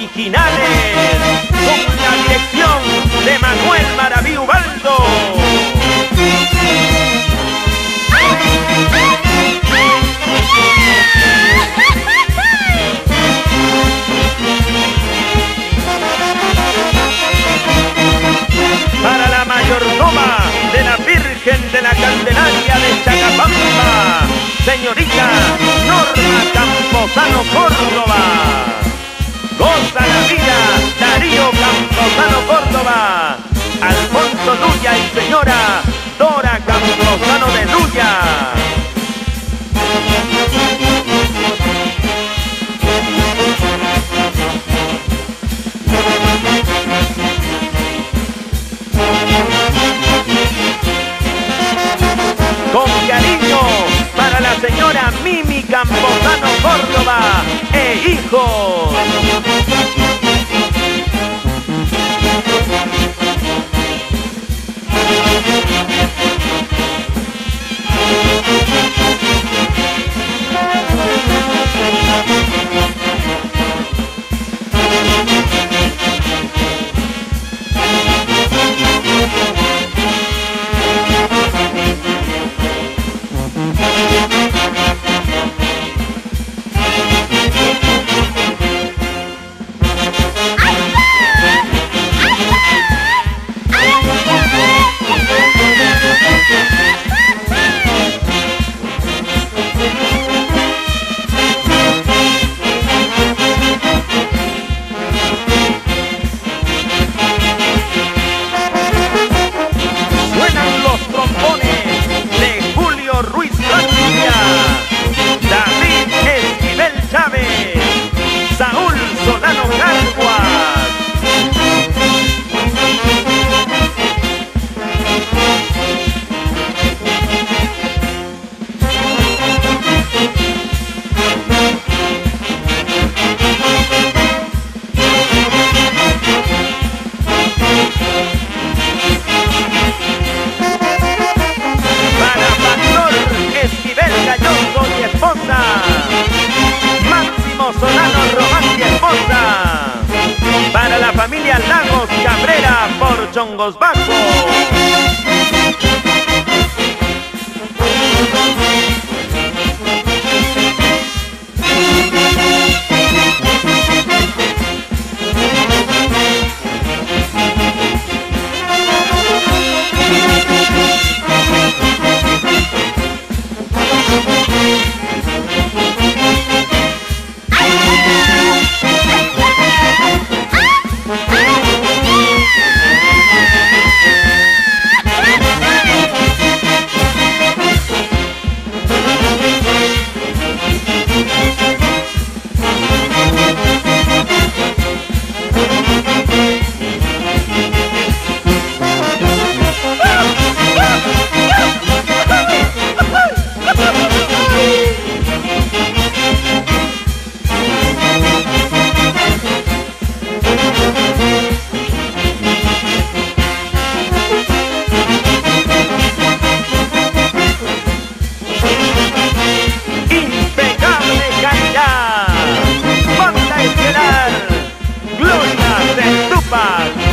originales, con la dirección de Manuel Maraví Ubaldo. Para la mayordoma de la Virgen de la Candelaria de Chacapamba, señorita Norma Camposano Córdoba. Goza la vida, Darío Camposano Córdoba. Alfonso Luya y señora Dora Camposano de Luya. Con cariño para la señora Mimi Camposano Córdoba e hijos. Para la familia Lagos Cabrera por Chongos Bajos. Gloria de Tupac.